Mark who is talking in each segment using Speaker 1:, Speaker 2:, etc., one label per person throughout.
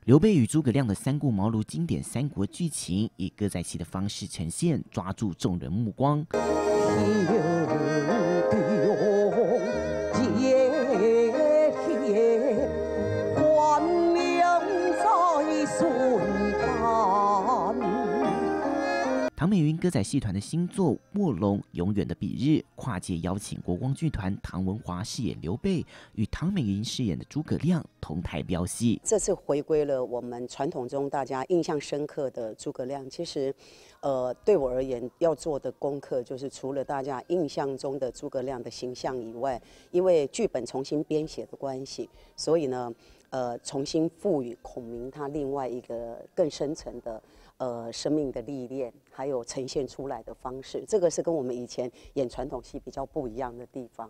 Speaker 1: 刘备与诸葛亮的三顾茅庐经典三国剧情，以歌仔戏的方式呈现，抓住众人目光。唐美云歌仔戏团的新作《卧龙永远的比日》，跨界邀请国光剧团唐文华饰演刘备，与唐美云饰演的诸葛亮同台飙戏。
Speaker 2: 这次回归了我们传统中大家印象深刻的诸葛亮。其实，对我而言，要做的功课就是除了大家印象中的诸葛亮的形象以外，因为剧本重新编写的关系，所以呢，重新赋予孔明他另外一个更深层的。生命的历练，还有呈现出来的方式，这个是跟我们以前演传统戏比较不一样的地方。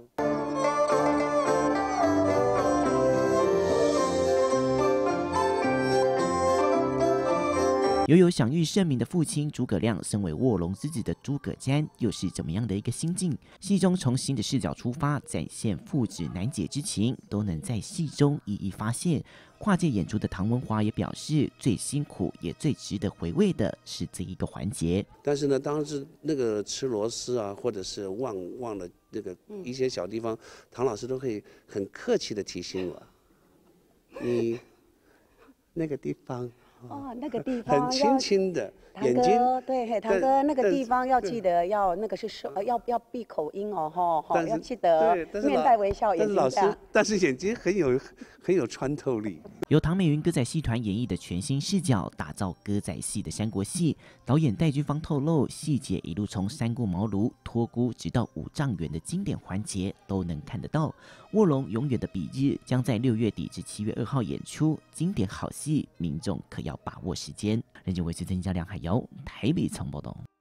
Speaker 1: 拥有享誉盛名的父亲诸葛亮，身为卧龙之子的诸葛瞻，又是怎么样的一个心境？戏中从新的视角出发，展现父子难解之情，都能在戏中一一发现。跨界演出的唐文华也表示，最辛苦也最值得回味的是这一个环节。
Speaker 3: 但是呢，当时那个吃螺丝啊，或者是忘了那个一些小地方，唐老师都会很客气的提醒我，你那个地方。
Speaker 2: 哦，那个地方
Speaker 3: 很轻轻的眼睛，
Speaker 2: 对，堂哥那个地方要记得要那个是要闭口音哦，要记得面带微笑，眼睛大。
Speaker 3: 但是眼睛很有穿透力。
Speaker 1: 由唐美云歌仔戏团演绎的全新视角，打造歌仔戏的三国戏。导演戴君芳透露，细节一路从三顾茅庐、托孤，直到五丈原的经典环节都能看得到。卧龙永远的比日将在6月底至7月2号演出，经典好戏，民众可要把握时间。人间卫视曾家梁海瑶台北曾报道。